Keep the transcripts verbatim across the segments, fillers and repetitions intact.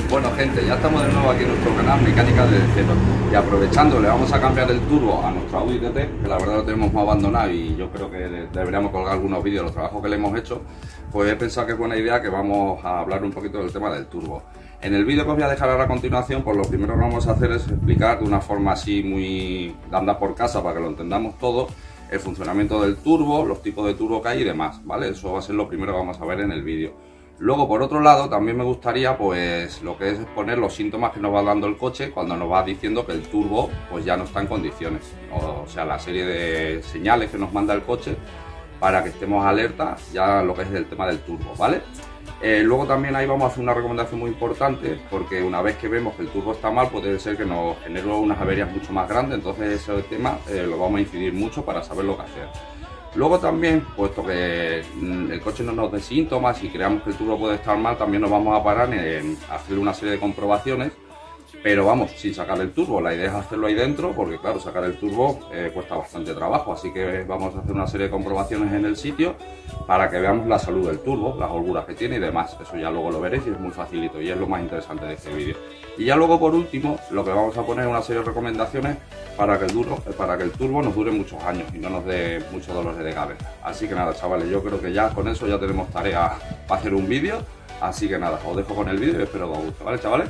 Bueno gente, ya estamos de nuevo aquí en nuestro canal Mecánica desde cero y aprovechando le vamos a cambiar el turbo a nuestro Audi T T, que la verdad lo tenemos más abandonado y yo creo que deberíamos colgar algunos vídeos de los trabajos que le hemos hecho. Pues he pensado que es buena idea que vamos a hablar un poquito del tema del turbo. En el vídeo que os voy a dejar ahora a continuación, pues lo primero que vamos a hacer es explicar de una forma así muy de andar por casa para que lo entendamos todo, el funcionamiento del turbo, los tipos de turbo que hay y demás, ¿vale? Eso va a ser lo primero que vamos a ver en el vídeo. Luego, por otro lado, también me gustaría, pues, lo que es exponer los síntomas que nos va dando el coche cuando nos va diciendo que el turbo, pues, ya no está en condiciones. O sea, la serie de señales que nos manda el coche para que estemos alerta ya lo que es el tema del turbo, ¿vale? Eh, luego también ahí vamos a hacer una recomendación muy importante, porque una vez que vemos que el turbo está mal, puede ser que nos genere unas averías mucho más grandes, entonces ese tema eh, lo vamos a incidir mucho para saber lo que hacer. Luego también, puesto que el coche no nos dé síntomas y creamos que el turbo puede estar mal, también nos vamos a parar en hacer una serie de comprobaciones, pero vamos, sin sacar el turbo. La idea es hacerlo ahí dentro, porque claro, sacar el turbo eh, cuesta bastante trabajo, así que vamos a hacer una serie de comprobaciones en el sitio para que veamos la salud del turbo, las holguras que tiene y demás. Eso ya luego lo veréis y es muy facilito y es lo más interesante de este vídeo. Y ya luego, por último, lo que vamos a poner es una serie de recomendaciones para que el turbo, para que el turbo nos dure muchos años y no nos dé muchos dolores de cabeza. Así que nada, chavales, yo creo que ya con eso ya tenemos tarea para hacer un vídeo. Así que nada, os dejo con el vídeo y espero que os guste, ¿vale, chavales?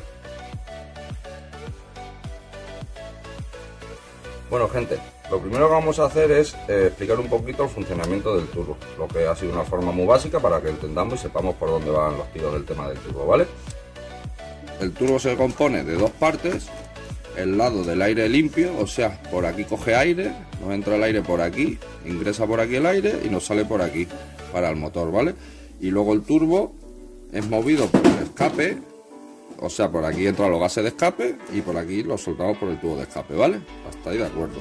Bueno, gente, lo primero que vamos a hacer es eh, explicar un poquito el funcionamiento del turbo, lo que ha sido una forma muy básica para que entendamos y sepamos por dónde van los tiros del tema del turbo, ¿vale? El turbo se compone de dos partes: el lado del aire limpio, o sea, por aquí coge aire, nos entra el aire por aquí, ingresa por aquí el aire y nos sale por aquí para el motor, ¿vale? Y luego el turbo es movido por el escape, o sea, por aquí entran los gases de escape y por aquí los soltamos por el tubo de escape, ¿vale? Hasta ahí de acuerdo.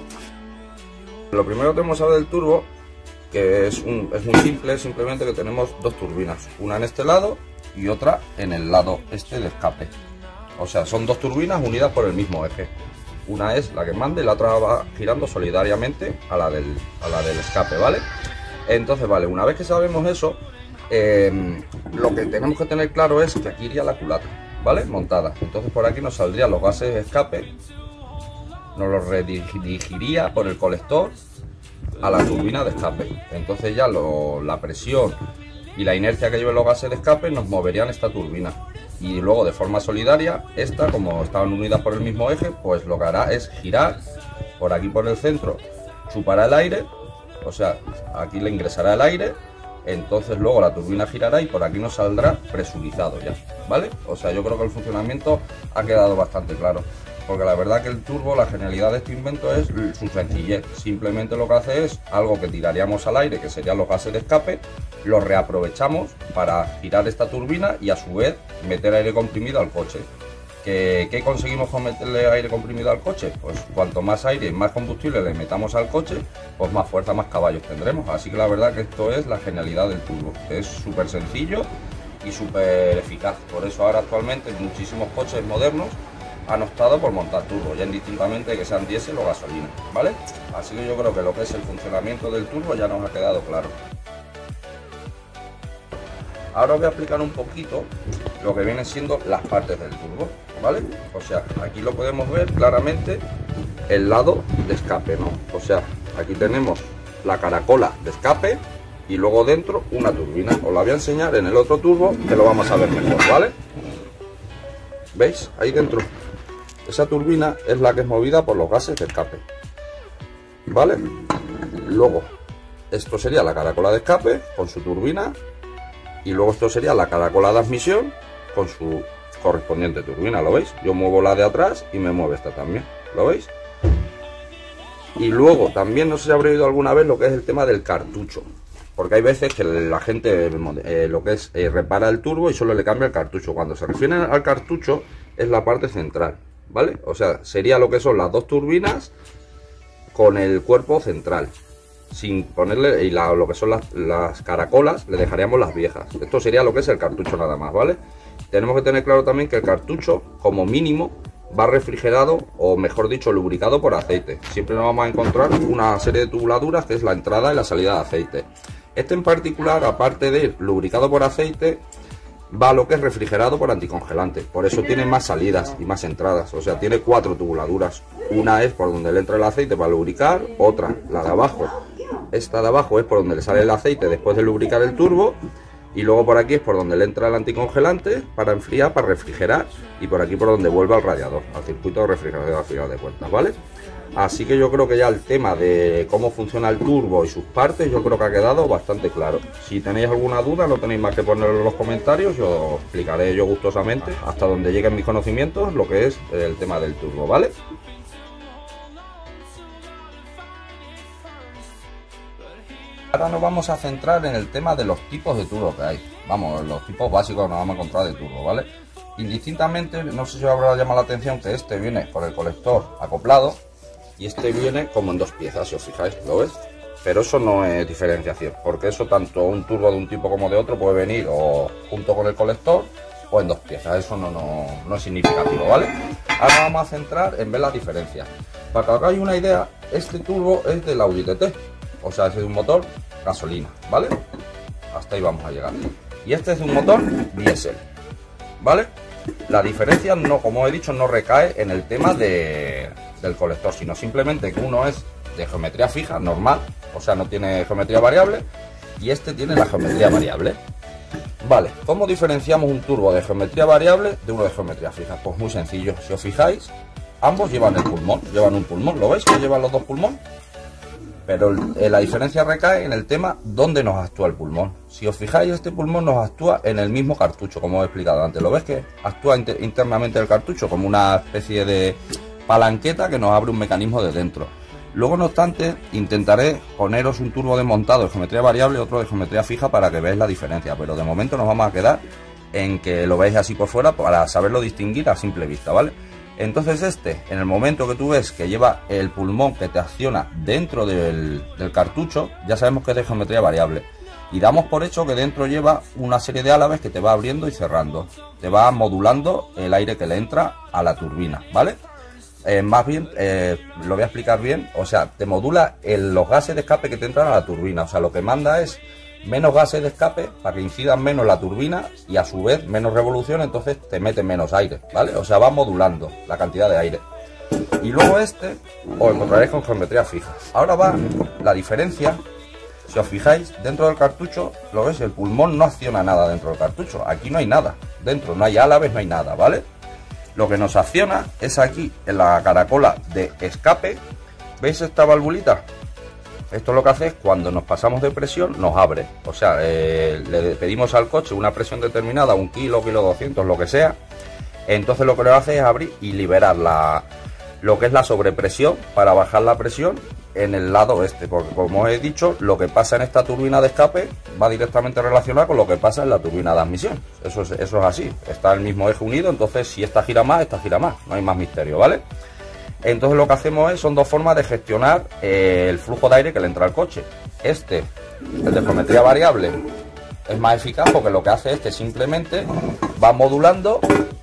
Lo primero que tenemos que saber del turbo, que es, un, es muy simple, simplemente que tenemos dos turbinas, una en este lado y otra en el lado este de escape. O sea, son dos turbinas unidas por el mismo eje. Una es la que manda y la otra va girando solidariamente a la del, a la del escape, ¿vale? Entonces, vale, una vez que sabemos eso, eh, lo que tenemos que tener claro es que aquí iría la culata, ¿vale? Montada. Entonces por aquí nos saldrían los gases de escape, nos los redirigiría por el colector a la turbina de escape. Entonces ya lo, la presión y la inercia que lleven los gases de escape nos moverían esta turbina. Y luego de forma solidaria, esta, como estaban unidas por el mismo eje, pues lo que hará es girar por aquí por el centro, chupará el aire, o sea, aquí le ingresará el aire. Entonces luego la turbina girará y por aquí nos saldrá presurizado ya, ¿vale? O sea, yo creo que el funcionamiento ha quedado bastante claro, porque la verdad que el turbo, la genialidad de este invento es su sencillez. Simplemente lo que hace es algo que tiraríamos al aire, que serían los gases de escape, los reaprovechamos para girar esta turbina y a su vez meter aire comprimido al coche. ¿Qué, qué conseguimos con meterle aire comprimido al coche? Pues cuanto más aire y más combustible le metamos al coche, pues más fuerza, más caballos tendremos. Así que la verdad que esto es la genialidad del turbo. Es súper sencillo y súper eficaz. Por eso ahora actualmente muchísimos coches modernos han optado por montar turbo, ya indistintamente que sean diésel o gasolina, ¿vale? Así que yo creo que lo que es el funcionamiento del turbo ya nos ha quedado claro. Ahora os voy a explicar un poquito lo que vienen siendo las partes del turbo, ¿vale? O sea, aquí lo podemos ver claramente el lado de escape, ¿no? O sea, aquí tenemos la caracola de escape y luego dentro una turbina. Os la voy a enseñar en el otro turbo que lo vamos a ver mejor, ¿vale? ¿Veis? Ahí dentro. Esa turbina es la que es movida por los gases de escape, ¿vale? Luego, esto sería la caracola de escape con su turbina. Y luego esto sería la caracola de admisión con su correspondiente turbina, ¿lo veis? Yo muevo la de atrás y me mueve esta también, ¿lo veis? Y luego también no sé si habré oído alguna vez lo que es el tema del cartucho, porque hay veces que la gente eh, lo que es eh, repara el turbo y solo le cambia el cartucho. Cuando se refieren al cartucho es la parte central, ¿vale? O sea, sería lo que son las dos turbinas con el cuerpo central. Sin ponerle, y la, lo que son las, las caracolas le dejaríamos las viejas. Esto sería lo que es el cartucho nada más, ¿vale? Tenemos que tener claro también que el cartucho como mínimo va refrigerado, o mejor dicho lubricado por aceite. Siempre nos vamos a encontrar una serie de tubuladuras que es la entrada y la salida de aceite. Este en particular, aparte de lubricado por aceite, va a lo que es refrigerado por anticongelante. Por eso tiene más salidas y más entradas. O sea, tiene cuatro tubuladuras. Una es por donde le entra el aceite para lubricar, otra, la de abajo. Esta de abajo es por donde le sale el aceite después de lubricar el turbo. Y luego por aquí es por donde le entra el anticongelante para enfriar, para refrigerar. Y por aquí por donde vuelve al radiador, al circuito de refrigeración al final de cuentas, ¿vale? Así que yo creo que ya el tema de cómo funciona el turbo y sus partes, yo creo que ha quedado bastante claro. Si tenéis alguna duda, no tenéis más que ponerlo en los comentarios, yo os explicaré yo gustosamente, hasta donde lleguen mis conocimientos, lo que es el tema del turbo, ¿vale? Ahora nos vamos a centrar en el tema de los tipos de turbo que hay. Vamos, los tipos básicos que nos vamos a encontrar de turbo, ¿vale? Indistintamente, no sé si os habrá llamado la atención que este viene por el colector acoplado y este viene como en dos piezas, si os fijáis, ¿lo ves? Pero eso no es diferenciación, porque eso tanto un turbo de un tipo como de otro puede venir o junto con el colector o en dos piezas, eso no, no, no es significativo, ¿vale? Ahora vamos a centrar en ver las diferencias. Para que hagáis una idea, este turbo es del Audi T T, o sea, es de un motor gasolina, ¿vale? Hasta ahí vamos a llegar. Y este es de un motor diésel, ¿vale? La diferencia, no, como he dicho, no recae en el tema de, del colector, sino simplemente que uno es de geometría fija, normal, o sea, no tiene geometría variable, y este tiene la geometría variable. Vale, ¿cómo diferenciamos un turbo de geometría variable de uno de geometría fija? Pues muy sencillo, si os fijáis, ambos llevan el pulmón, llevan un pulmón, ¿lo veis que llevan los dos pulmón? Pero la diferencia recae en el tema dónde nos actúa el pulmón. Si os fijáis, este pulmón nos actúa en el mismo cartucho, como he explicado antes. ¿Lo ves que actúa inter internamente el cartucho como una especie de palanqueta que nos abre un mecanismo de dentro? Luego, no obstante, intentaré poneros un turbo desmontado de geometría variable y otro de geometría fija para que veáis la diferencia. Pero de momento nos vamos a quedar en que lo veáis así por fuera para saberlo distinguir a simple vista, ¿vale? Entonces este, en el momento que tú ves que lleva el pulmón que te acciona dentro del, del cartucho, ya sabemos que es de geometría variable. Y damos por hecho que dentro lleva una serie de álabes que te va abriendo y cerrando. Te va modulando el aire que le entra a la turbina, ¿vale? Eh, más bien, eh, lo voy a explicar bien, o sea, te modula el, los gases de escape que te entran a la turbina. O sea, lo que manda es menos gases de escape para que incidan menos la turbina y a su vez menos revolución, entonces te mete menos aire, ¿vale? O sea, va modulando la cantidad de aire. Y luego este os encontraréis con geometría fija. Ahora va la diferencia. Si os fijáis, dentro del cartucho, lo ves, el pulmón no acciona nada dentro del cartucho. Aquí no hay nada, dentro no hay álabes, no hay nada, ¿vale? Lo que nos acciona es aquí en la caracola de escape. ¿Veis esta valvulita? Esto lo que hace es cuando nos pasamos de presión nos abre, o sea, eh, le pedimos al coche una presión determinada, un kilo, kilo doscientos, lo que sea, entonces lo que le hace es abrir y liberar la, lo que es la sobrepresión para bajar la presión en el lado este, porque como he dicho, lo que pasa en esta turbina de escape va directamente relacionado con lo que pasa en la turbina de admisión, eso es, eso es así, está el mismo eje unido, entonces si esta gira más, esta gira más, no hay más misterio, ¿vale? Entonces lo que hacemos es, son dos formas de gestionar eh, el flujo de aire que le entra al coche. Este, el de geometría variable, es más eficaz porque lo que hace es que simplemente va modulando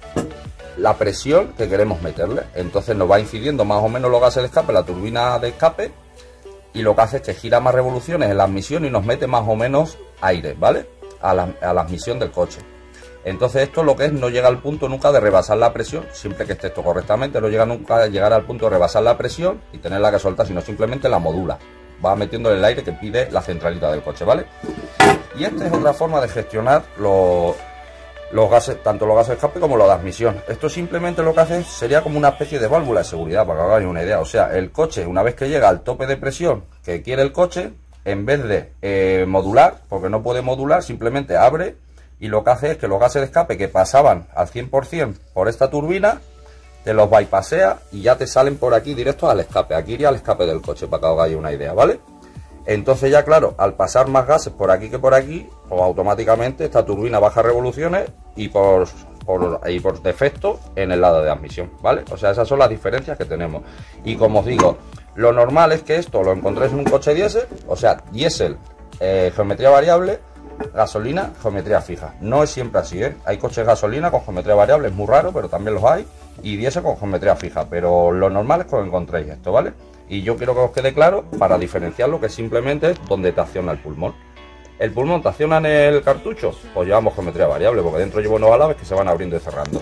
la presión que queremos meterle. Entonces nos va incidiendo más o menos los gases de escape, la turbina de escape, y lo que hace es que gira más revoluciones en la admisión y nos mete más o menos aire, ¿vale? A la, a la admisión del coche. Entonces esto lo que es, no llega al punto nunca de rebasar la presión, siempre que esté esto correctamente, no llega nunca a llegar al punto de rebasar la presión y tenerla que soltar, sino simplemente la modula, va metiendo el aire que pide la centralita del coche, ¿vale? Y esta es otra forma de gestionar los, los gases, tanto los gases de escape como los de admisión. Esto simplemente lo que hace sería como una especie de válvula de seguridad, para que hagáis una idea. O sea, el coche, una vez que llega al tope de presión que quiere el coche, en vez de eh, modular, porque no puede modular, simplemente abre. Y lo que hace es que los gases de escape que pasaban al cien por cien por esta turbina, te los bypasea y ya te salen por aquí directos al escape. Aquí iría al escape del coche, para que os hagáis una idea, ¿vale? Entonces ya claro, al pasar más gases por aquí que por aquí, pues automáticamente esta turbina baja revoluciones y por, por, y por defecto en el lado de admisión, ¿vale? O sea, esas son las diferencias que tenemos. Y como os digo, lo normal es que esto lo encontréis en un coche diésel, o sea, diésel, eh, geometría variable, gasolina, geometría fija. No es siempre así, ¿eh? Hay coches gasolina con geometría variable, es muy raro, pero también los hay, y diésel con geometría fija, pero lo normal es que os encontréis esto, ¿vale? Y yo quiero que os quede claro para diferenciar lo que simplemente es donde te acciona el pulmón. ¿El pulmón te acciona en el cartucho? Pues llevamos geometría variable, porque dentro llevo unos alabes que se van abriendo y cerrando.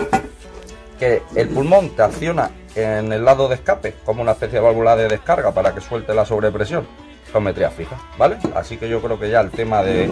¿Que el pulmón te acciona en el lado de escape, como una especie de válvula de descarga para que suelte la sobrepresión? Geometría fija, ¿vale? Así que yo creo que ya el tema de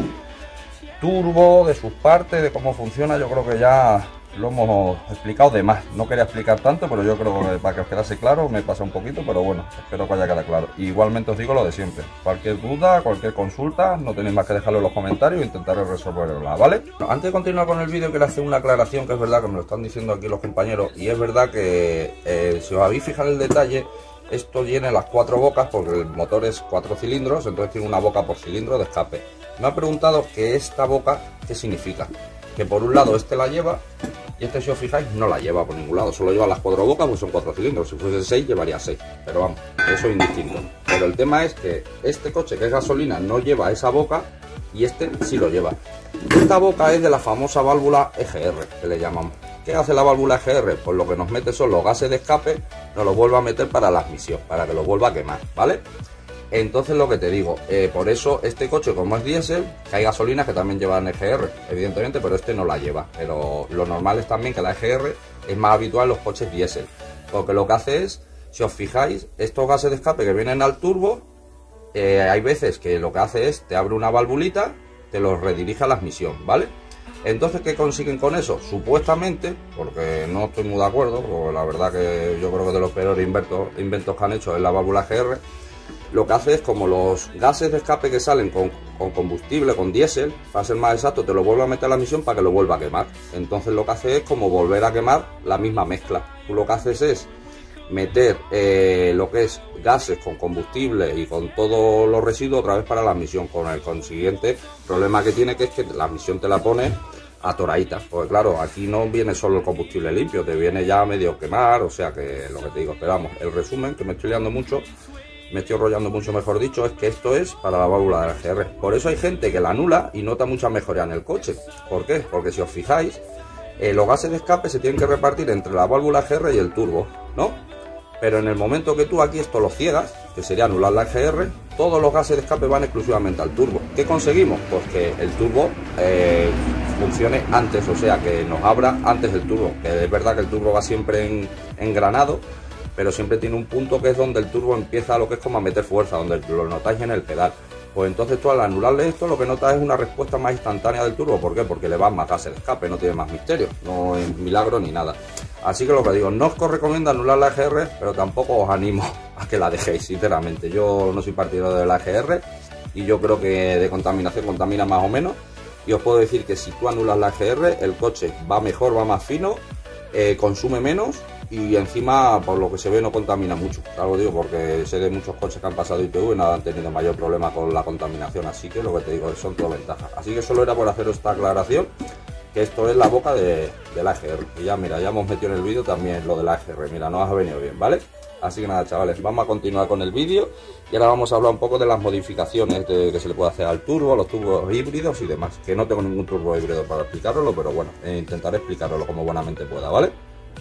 turbo, de sus partes, de cómo funciona, yo creo que ya lo hemos explicado de más. No quería explicar tanto, pero yo creo que para que os quedase claro me pasa un poquito, pero bueno, espero que haya quedado claro. Igualmente os digo lo de siempre, cualquier duda, cualquier consulta, no tenéis más que dejarlo en los comentarios e intentaré resolverla, ¿vale? Antes de continuar con el vídeo, quiero hacer una aclaración, que es verdad que me lo están diciendo aquí los compañeros, y es verdad que eh, si os habéis fijado en el detalle, esto tiene las cuatro bocas porque el motor es cuatro cilindros, entonces tiene una boca por cilindro de escape. Me ha preguntado que esta boca, ¿qué significa? Que por un lado este la lleva y este, si os fijáis, no la lleva por ningún lado, solo lleva las cuatro bocas, pues son cuatro cilindros. Si fuese seis, llevaría seis, pero vamos, eso es indistinto. Pero el tema es que este coche, que es gasolina, no lleva esa boca y este sí lo lleva. Esta boca es de la famosa válvula E G R, que le llamamos. ¿Qué hace la válvula E G R? Pues lo que nos mete son los gases de escape, nos los vuelve a meter para la admisión, para que los vuelva a quemar, ¿vale? Entonces lo que te digo, eh, por eso este coche, como es diésel, que hay gasolinas que también llevan E G R, evidentemente, pero este no la lleva. Pero lo normal es también que la E G R es más habitual en los coches diésel, porque lo que hace es, si os fijáis, estos gases de escape que vienen al turbo, eh, hay veces que lo que hace es, te abre una valvulita, te los redirige a la admisión, ¿vale? Entonces, ¿qué consiguen con eso? Supuestamente, porque no estoy muy de acuerdo, porque la verdad que yo creo que de los peores inventos, inventos que han hecho es la válvula E G R, lo que hace es, como los gases de escape que salen con, con combustible, con diésel, para ser más exacto, te lo vuelve a meter a la admisión para que lo vuelva a quemar. Entonces lo que hace es como volver a quemar la misma mezcla. Tú lo que haces es meter eh, lo que es gases con combustible y con todos los residuos otra vez para la admisión, con el consiguiente problema que tiene, que es que la admisión te la pone atoradita, porque claro, aquí no viene solo el combustible limpio, te viene ya medio quemar, o sea que lo que te digo, pero vamos, el resumen, que me estoy liando mucho, me estoy enrollando mucho, mejor dicho, es que esto es para la válvula de la E G R. Por eso hay gente que la anula y nota mucha mejoría en el coche. ¿Por qué? Porque si os fijáis, eh, los gases de escape se tienen que repartir entre la válvula E G R y el turbo, ¿no? Pero en el momento que tú aquí esto lo ciegas, que sería anular la E G R, todos los gases de escape van exclusivamente al turbo. ¿Qué conseguimos? Pues que el turbo eh, funcione antes, o sea, que nos abra antes el turbo. Que es verdad que el turbo va siempre en, engranado, pero siempre tiene un punto que es donde el turbo empieza lo que es como a meter fuerza, donde lo notáis en el pedal. Pues entonces tú, al anularle esto, lo que notas es una respuesta más instantánea del turbo. ¿Por qué? Porque le van más gases de escape, no tiene más misterio, no es milagro ni nada. Así que lo que digo, no os recomiendo anular la E G R, pero tampoco os animo a que la dejéis, sinceramente. Yo no soy partidario de la E G R y yo creo que de contaminación contamina más o menos. Y os puedo decir que si tú anulas la E G R, el coche va mejor, va más fino, eh, consume menos y encima, por lo que se ve, no contamina mucho. Algo digo porque sé de muchos coches que han pasado I P V y no han tenido mayor problema con la contaminación. Así que lo que te digo, son todo ventajas. Así que solo era por haceros esta aclaración, que esto es la boca de, de la E G R. Y ya, mira, ya hemos metido en el vídeo también lo de la E G R. Mira, nos ha venido bien, ¿vale? Así que nada, chavales, vamos a continuar con el vídeo y ahora vamos a hablar un poco de las modificaciones de, que se le puede hacer al turbo, los turbos híbridos y demás. Que no tengo ningún turbo híbrido para explicarlo, pero bueno, eh, intentaré explicarlo como buenamente pueda, ¿vale?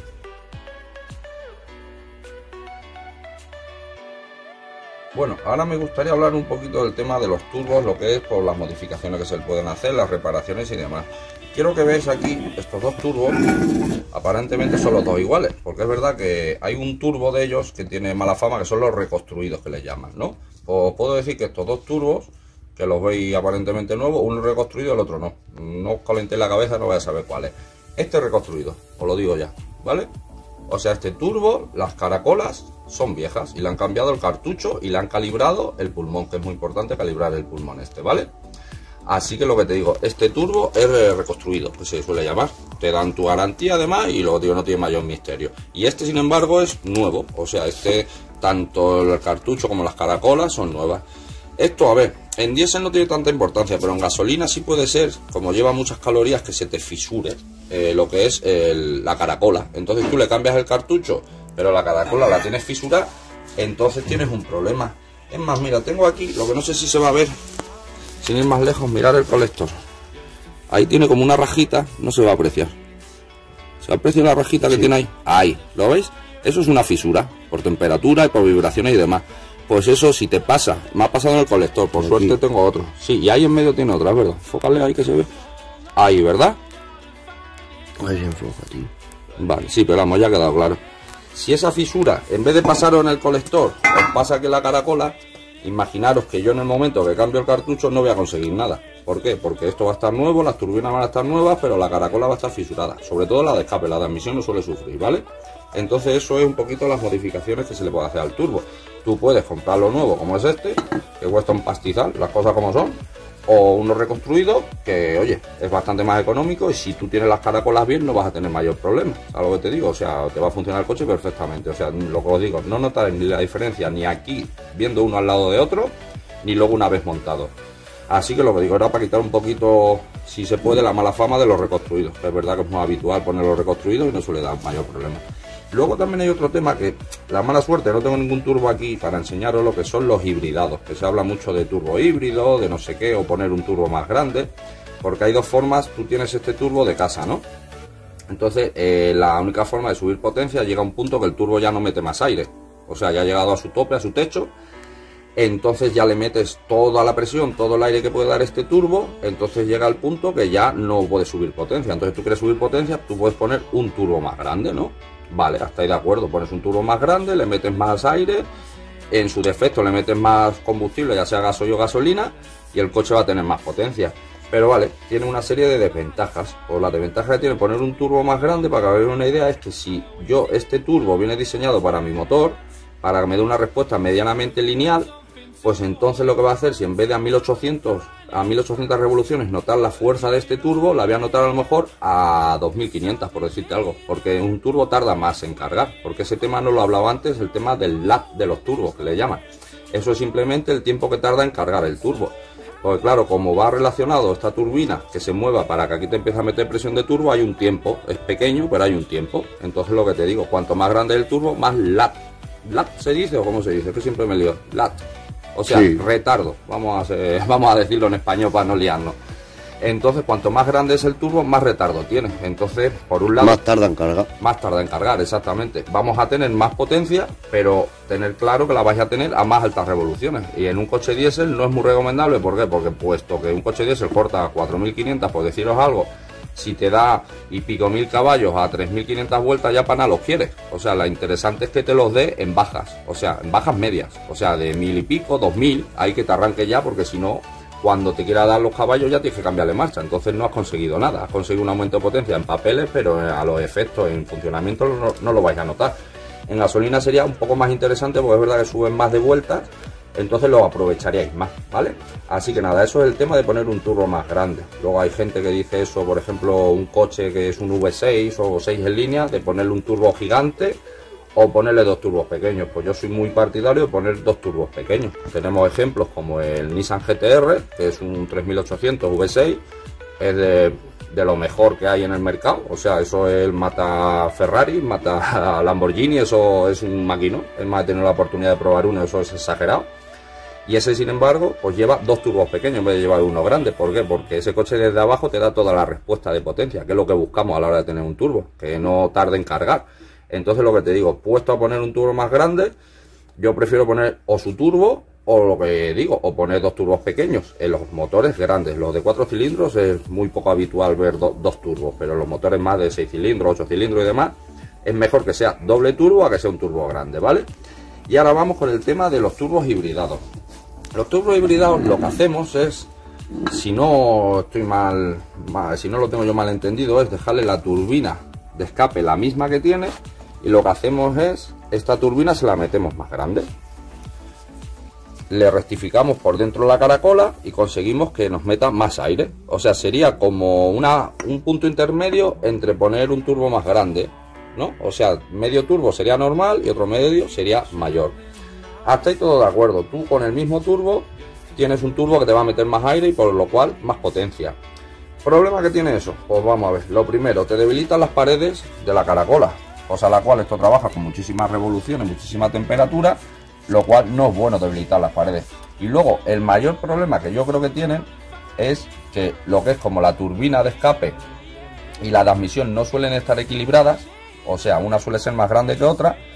Bueno, ahora me gustaría hablar un poquito del tema de los turbos, lo que es por las modificaciones que se le pueden hacer, las reparaciones y demás. Quiero que veáis aquí estos dos turbos, aparentemente son los dos iguales, porque es verdad que hay un turbo de ellos que tiene mala fama, que son los reconstruidos, que les llaman, ¿no? Os puedo decir que estos dos turbos, que los veis aparentemente nuevos, uno reconstruido y el otro no. No os calentéis la cabeza, no vais a saber cuál es. Este es reconstruido, os lo digo ya, ¿vale? O sea, este turbo, las caracolas son viejas y le han cambiado el cartucho y le han calibrado el pulmón, que es muy importante calibrar el pulmón este, ¿vale? Así que lo que te digo, este turbo es reconstruido, que se suele llamar. Te dan tu garantía además y lo digo, no tiene mayor misterio. Y este, sin embargo, es nuevo. O sea, este, tanto el cartucho como las caracolas son nuevas. Esto, a ver, en diésel no tiene tanta importancia, pero en gasolina sí puede ser, como lleva muchas calorías, que se te fisure eh, lo que es el, la caracola. Entonces tú le cambias el cartucho, pero la caracola la tienes fisurada, entonces tienes un problema. Es más, mira, tengo aquí, lo que no sé si se va a ver, sin ir más lejos, mirar el colector. Ahí tiene como una rajita, no se va a apreciar. ¿Se aprecia la rajita que sí tiene ahí? Ahí, ¿lo veis? Eso es una fisura, por temperatura y por vibraciones y demás. pues eso si te pasa, me ha pasado en el colector, por Aquí. suerte tengo otro. Sí, y ahí en medio tiene otra, ¿verdad? Fócale ahí que se ve. Ahí, ¿verdad? Ahí se enfoca, tío. Vale, sí, pero vamos, ya ha quedado claro. Si esa fisura, en vez de pasaros en el colector, os pasa aquí en la caracola, imaginaros que yo en el momento que cambio el cartucho no voy a conseguir nada. ¿Por qué? Porque esto va a estar nuevo, las turbinas van a estar nuevas, pero la caracola va a estar fisurada. Sobre todo la de escape, la de admisión no suele sufrir, ¿vale? Entonces eso es un poquito las modificaciones que se le puede hacer al turbo. Tú puedes comprarlo nuevo, como es este, que cuesta un pastizal, las cosas como son, o uno reconstruido, que oye, es bastante más económico, y si tú tienes las caracolas bien no vas a tener mayor problema, ¿sabes lo que te digo? O sea, te va a funcionar el coche perfectamente. O sea, lo que os digo, no notaré ni la diferencia ni aquí viendo uno al lado de otro, ni luego una vez montado. Así que lo que digo era para quitar un poquito, si se puede, la mala fama de los reconstruidos. Es verdad que es más habitual ponerlos reconstruidos y no suele dar mayor problema. Luego también hay otro tema que, la mala suerte, no tengo ningún turbo aquí para enseñaros lo que son los hibridados, que se habla mucho de turbo híbrido, de no sé qué, o poner un turbo más grande, porque hay dos formas. Tú tienes este turbo de casa, ¿no? Entonces, eh, la única forma de subir potencia llega a un punto que el turbo ya no mete más aire, o sea, ya ha llegado a su tope, a su techo. Entonces ya le metes toda la presión, todo el aire que puede dar este turbo, entonces llega al punto que ya no puede subir potencia. Entonces tú quieres subir potencia, tú puedes poner un turbo más grande, ¿no? Vale, hasta ahí de acuerdo, pones un turbo más grande, le metes más aire, en su defecto le metes más combustible, ya sea gasoil o gasolina, y el coche va a tener más potencia. Pero vale, tiene una serie de desventajas. O la desventaja que tiene poner un turbo más grande, para que hagáis una idea, es que si yo, este turbo viene diseñado para mi motor, para que me dé una respuesta medianamente lineal, pues entonces lo que va a hacer, si en vez de a mil ochocientos revoluciones notar la fuerza de este turbo, la voy a notar a lo mejor a dos mil quinientas, por decirte algo, porque un turbo tarda más en cargar, porque ese tema no lo hablaba antes, el tema del lag de los turbos, que le llaman. Eso es simplemente el tiempo que tarda en cargar el turbo. Porque claro, como va relacionado esta turbina que se mueva para que aquí te empiece a meter presión de turbo, hay un tiempo, es pequeño, pero hay un tiempo. Entonces lo que te digo, cuanto más grande es el turbo, más lag. ¿Lag se dice o cómo se dice? Es que siempre me lío. Lag. O sea, sí. retardo, vamos a, hacer, vamos a decirlo en español para no liarnos. Entonces, cuanto más grande es el turbo, más retardo tiene. Entonces, por un lado... Más tarda en cargar. Más tarda en cargar, exactamente. Vamos a tener más potencia, pero tener claro que la vais a tener a más altas revoluciones. Y en un coche diésel no es muy recomendable. ¿Por qué? Porque puesto que un coche diésel corta a cuatro mil quinientas, por deciros algo, si te da y pico mil caballos a tres mil quinientas vueltas, ya para nada los quieres. O sea, lo interesante es que te los dé en bajas, o sea, en bajas medias, o sea, de mil y pico, dos mil, hay que te arranque ya, porque si no, cuando te quiera dar los caballos ya tienes que cambiarle marcha. Entonces no has conseguido nada, has conseguido un aumento de potencia en papeles, pero a los efectos en funcionamiento no, no lo vais a notar. En gasolina sería un poco más interesante, porque es verdad que suben más de vueltas, entonces lo aprovecharíais más, ¿vale? Así que nada, eso es el tema de poner un turbo más grande. Luego hay gente que dice eso, por ejemplo, un coche que es un V seis o seis en línea, de ponerle un turbo gigante o ponerle dos turbos pequeños. Pues yo soy muy partidario de poner dos turbos pequeños. Tenemos ejemplos como el Nissan G T R, que es un tres mil ochocientos V seis, es de, de lo mejor que hay en el mercado. O sea, eso es mata Ferrari, mata Lamborghini, eso es un maquinón. Es más, he tenido la oportunidad de probar uno, eso es exagerado. Y ese, sin embargo, pues lleva dos turbos pequeños en vez de llevar uno grande. ¿Por qué? Porque ese coche desde abajo te da toda la respuesta de potencia, que es lo que buscamos a la hora de tener un turbo, que no tarde en cargar. Entonces, lo que te digo, puesto a poner un turbo más grande, yo prefiero poner o su turbo, o lo que digo, o poner dos turbos pequeños en los motores grandes. Los de cuatro cilindros es muy poco habitual ver do, dos turbos, pero los motores más de seis cilindros, ocho cilindros y demás, es mejor que sea doble turbo a que sea un turbo grande, ¿vale? Y ahora vamos con el tema de los turbos hibridados. Los turbos hibridados, lo que hacemos es, si no estoy mal, mal, si no lo tengo yo mal entendido, es dejarle la turbina de escape la misma que tiene, y lo que hacemos es, esta turbina se la metemos más grande, le rectificamos por dentro la caracola y conseguimos que nos meta más aire. O sea, sería como una, un punto intermedio entre poner un turbo más grande, ¿no? O sea, medio turbo sería normal y otro medio sería mayor. Hasta ahí todo de acuerdo. Tú con el mismo turbo tienes un turbo que te va a meter más aire y por lo cual más potencia. ¿Problema que tiene eso? Pues vamos a ver. Lo primero, te debilitan las paredes de la caracola, cosa la cual esto trabaja con muchísimas revoluciones, muchísima temperatura, lo cual no es bueno debilitar las paredes. Y luego el mayor problema que yo creo que tienen es que lo que es como la turbina de escape y la de admisión no suelen estar equilibradas, o sea, una suele ser más grande que otra,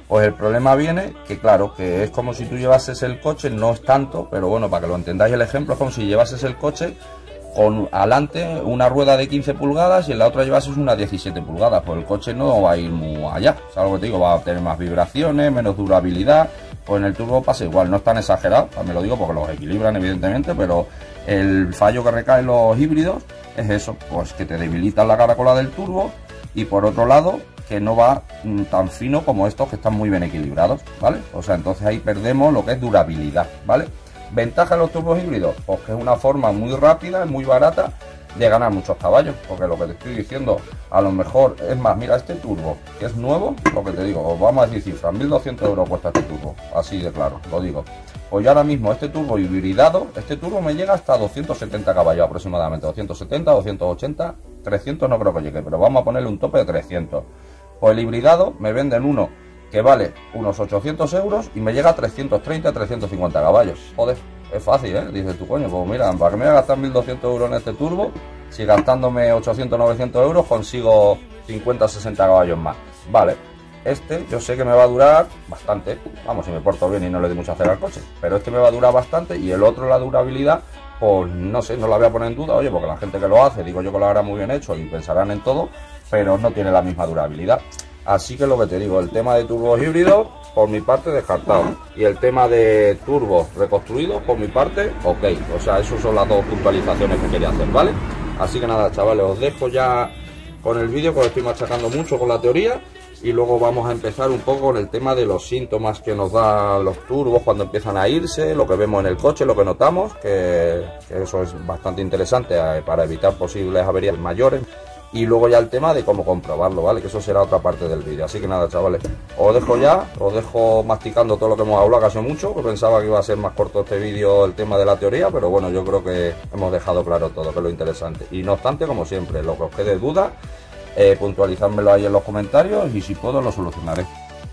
Pues el problema viene que, claro, que es como si tú llevases el coche, no es tanto, pero bueno, para que lo entendáis el ejemplo, es como si llevases el coche con adelante una rueda de quince pulgadas y en la otra llevases una diecisiete pulgadas. Pues el coche no va a ir muy allá, ¿sabes lo que te digo? Va a tener más vibraciones, menos durabilidad. Pues en el turbo pasa igual, no es tan exagerado, me lo digo porque los equilibran evidentemente, pero el fallo que recae en los híbridos es eso, pues que te debilitan la caracola del turbo y por otro lado que no va tan fino como estos que están muy bien equilibrados, ¿vale? O sea, entonces ahí perdemos lo que es durabilidad, ¿vale? ¿Ventaja de los turbos híbridos? Pues que es una forma muy rápida, muy barata de ganar muchos caballos, porque lo que te estoy diciendo, a lo mejor, es más, mira, este turbo, que es nuevo, lo que te digo, os vamos a decir cifras, mil doscientos euros cuesta este turbo, así de claro, lo digo. Pues yo ahora mismo este turbo hibridado, este turbo me llega hasta doscientos setenta caballos aproximadamente, doscientos setenta, doscientos ochenta, trescientos no creo que llegue, pero vamos a ponerle un tope de trescientos. Pues el hibridado me venden uno que vale unos ochocientos euros y me llega a trescientos treinta, trescientos cincuenta caballos. Joder, es fácil, ¿eh? Dices tú, coño, pues mira, para que me voy a gastar mil doscientos euros en este turbo, si gastándome ochocientos, novecientos euros consigo cincuenta, sesenta caballos más. Vale, este yo sé que me va a durar bastante, vamos, si me porto bien y no le doy mucha cera al coche, pero este me va a durar bastante y el otro, la durabilidad, pues no sé, no la voy a poner en duda, oye, porque la gente que lo hace, digo yo que lo hará muy bien hecho y pensarán en todo, pero no tiene la misma durabilidad. Así que lo que te digo, el tema de turbos híbridos, por mi parte, descartado. Y el tema de turbos reconstruidos, por mi parte, ok. O sea, esas son las dos puntualizaciones que quería hacer, ¿vale? Así que nada, chavales, os dejo ya con el vídeo, porque estoy machacando mucho con la teoría. Y luego vamos a empezar un poco con el tema de los síntomas que nos dan los turbos cuando empiezan a irse, lo que vemos en el coche, lo que notamos, que, que eso es bastante interesante para evitar posibles averías mayores. Y luego ya el tema de cómo comprobarlo, ¿vale? Que eso será otra parte del vídeo. Así que nada, chavales, os dejo ya, os dejo masticando todo lo que hemos hablado, que ha sido mucho, que pensaba que iba a ser más corto este vídeo, el tema de la teoría, pero bueno, yo creo que hemos dejado claro todo, que es lo interesante. Y no obstante, como siempre, lo que os quede duda, eh, puntualizármelo ahí en los comentarios y si puedo lo solucionaré.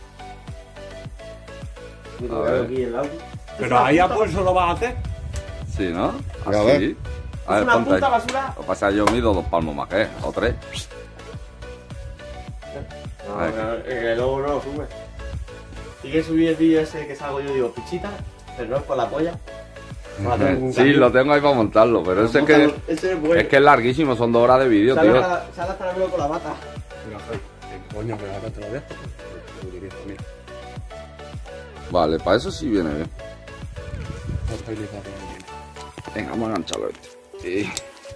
Pero ahí a pulso lo vas a hacer. Sí, ¿no? A ver. A ver, una ponte puta ahí. basura. Lo que pasa es que yo mido dos palmos más que, o tres. No, no, que luego no lo sube. Sí que subí el vídeo ese que salgo yo, digo, pichita, pero no es por la polla. Sí, lo tengo ahí para montarlo, pero ese es que, ese es bueno. es que es larguísimo, son dos horas de vídeo, Sale tío. hasta, sale hasta la mano con la bata. Coño, pero ahora te lo dejo. Mira, Vale, para eso sí viene bien. estoy lizado. Venga, vamos a engancharlo este. Sí.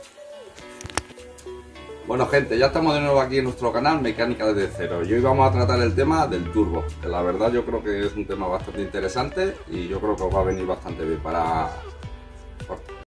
Bueno, gente, ya estamos de nuevo aquí en nuestro canal Mecánica desde cero. Y hoy vamos a tratar el tema del turbo, que la verdad yo creo que es un tema bastante interesante y yo creo que os va a venir bastante bien para,